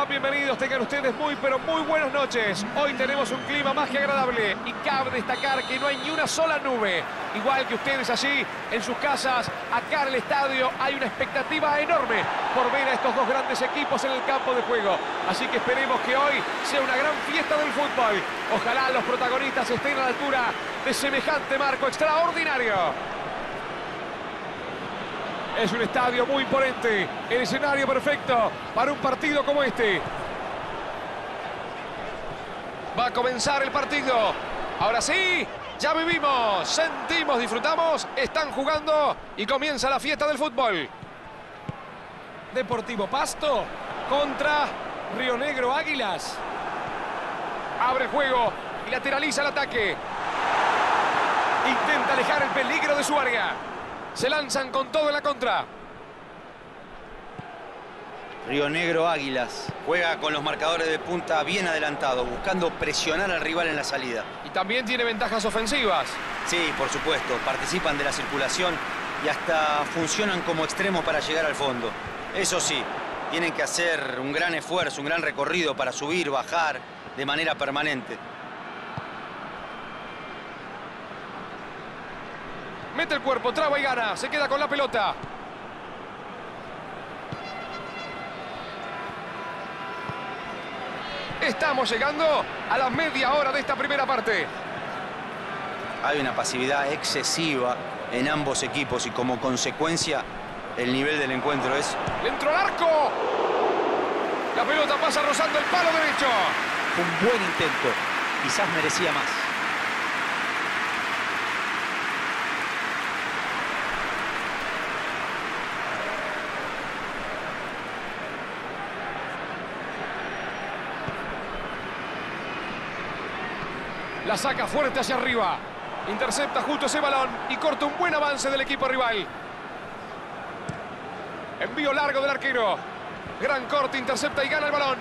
están? Bienvenidos, tengan ustedes muy, pero muy buenas noches. Hoy tenemos un clima más que agradable y cabe destacar que no hay ni una sola nube. Igual que ustedes allí, en sus casas, acá en el estadio, hay una expectativa enorme por ver a estos dos grandes equipos en el campo de juego. Así que esperemos que hoy sea una gran fiesta del fútbol. Ojalá los protagonistas estén a la altura de semejante marco extraordinario. Es un estadio muy imponente, el escenario perfecto para un partido como este. Va a comenzar el partido. Ahora sí, ya vivimos, sentimos, disfrutamos, están jugando y comienza la fiesta del fútbol. Deportivo Pasto contra Río Negro Águilas. Abre el juego y lateraliza el ataque. Intenta alejar el peligro de su área. Se lanzan con todo en la contra. Río Negro Águilas juega con los marcadores de punta bien adelantados, buscando presionar al rival en la salida. Y también tiene ventajas ofensivas. Sí, por supuesto, participan de la circulación y hasta funcionan como extremos para llegar al fondo. Eso sí, tienen que hacer un gran esfuerzo, un gran recorrido para subir, bajar de manera permanente. Mete el cuerpo, traba y gana. Se queda con la pelota. Estamos llegando a la media hora de esta primera parte. Hay una pasividad excesiva en ambos equipos y como consecuencia el nivel del encuentro es... ¡Entró al arco! La pelota pasa rozando el palo derecho. Un buen intento. Quizás merecía más. La saca fuerte hacia arriba. Intercepta justo ese balón y corta un buen avance del equipo rival. Envío largo del arquero. Gran corte, intercepta y gana el balón.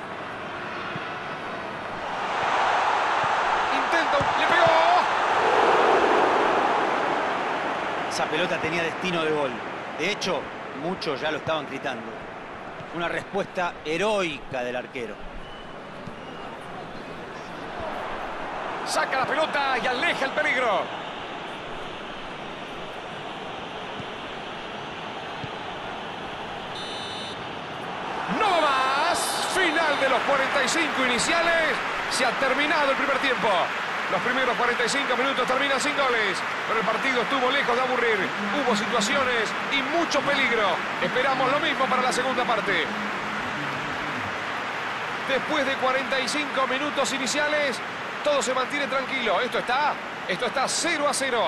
Intenta, le pegó. Esa pelota tenía destino de gol. De hecho, muchos ya lo estaban gritando. Una respuesta heroica del arquero. Saca la pelota y aleja el peligro. ¡No más! Final de los 45 iniciales. Se ha terminado el primer tiempo. Los primeros 45 minutos terminan sin goles. Pero el partido estuvo lejos de aburrir. Hubo situaciones y mucho peligro. Esperamos lo mismo para la segunda parte. Después de 45 minutos iniciales, todo se mantiene tranquilo. Esto está 0-0.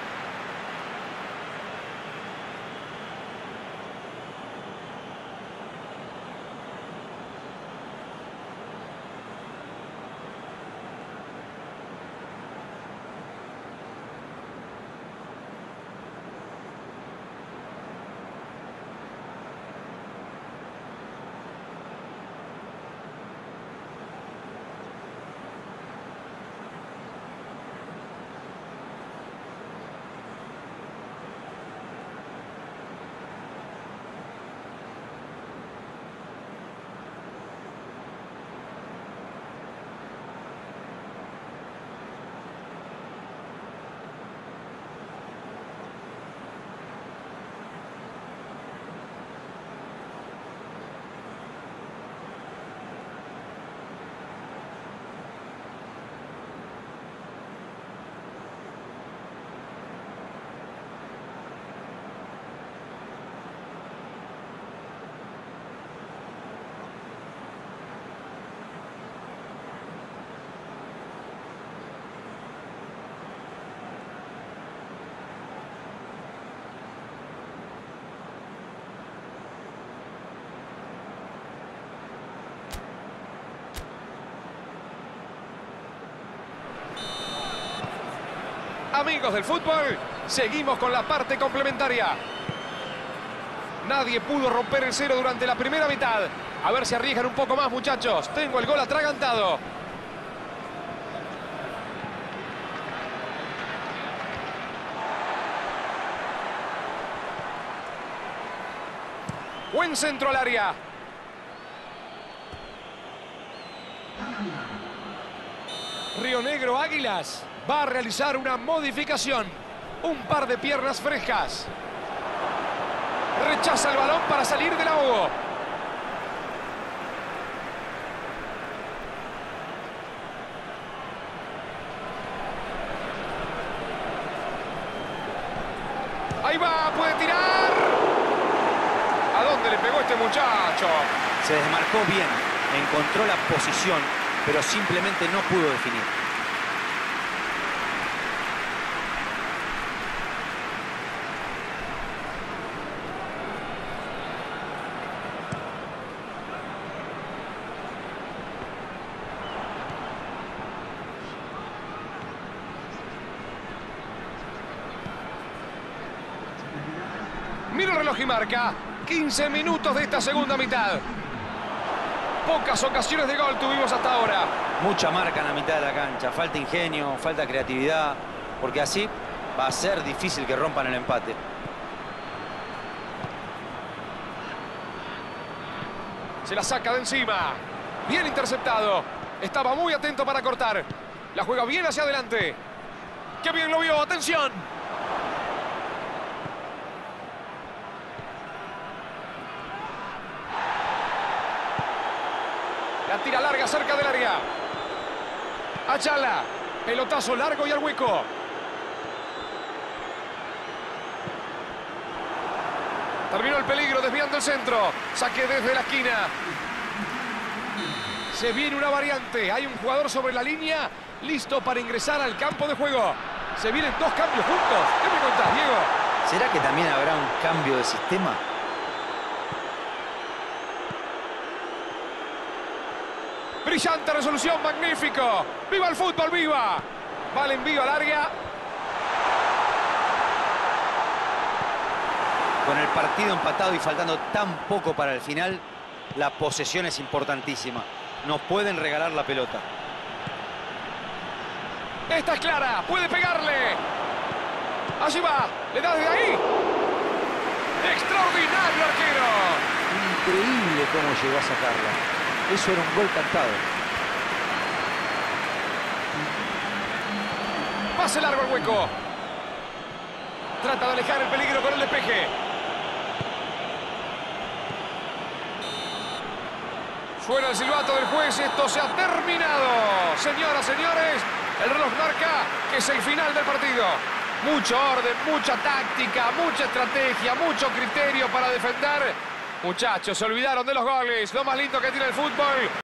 Amigos del fútbol, seguimos con la parte complementaria. Nadie pudo romper el cero durante la primera mitad. A ver si arriesgan un poco más, muchachos. Tengo el gol atragantado. Buen centro al área. Río Negro Águilas va a realizar una modificación. Un par de piernas frescas. Rechaza el balón para salir del ahogo. Ahí va, puede tirar. ¿A dónde le pegó este muchacho? Se desmarcó bien, encontró la posición, pero simplemente no pudo definir. Mira el reloj y marca 15 minutos de esta segunda mitad. Pocas ocasiones de gol tuvimos hasta ahora. Mucha marca en la mitad de la cancha, falta ingenio, falta creatividad, porque así va a ser difícil que rompan el empate. Se la saca de encima. Bien interceptado. Estaba muy atento para cortar. La juega bien hacia adelante. ¡Qué bien lo vio! ¡Atención! La tira larga cerca del área. Ayala. Pelotazo largo y al hueco. Terminó el peligro desviando el centro. Saque desde la esquina. Se viene una variante. Hay un jugador sobre la línea listo para ingresar al campo de juego. Se vienen dos cambios juntos. ¿Qué me contás, Diego? ¿Será que también habrá un cambio de sistema? Brillante resolución, magnífico. ¡Viva el fútbol, viva! Va el envío al área. Con el partido empatado y faltando tan poco para el final, la posesión es importantísima. No pueden regalar la pelota. Esta es clara. Puede pegarle. Allí va. Le da desde ahí. Extraordinario arquero. Increíble cómo llegó a sacarla. Eso era un gol cantado. Pase largo al hueco. Trata de alejar el peligro con el despeje. Suena el silbato del juez. Esto se ha terminado. Señoras, señores, el reloj marca que es el final del partido. Mucho orden, mucha táctica, mucha estrategia, mucho criterio para defender. Muchachos, se olvidaron de los goles. Lo más lindo que tiene el fútbol.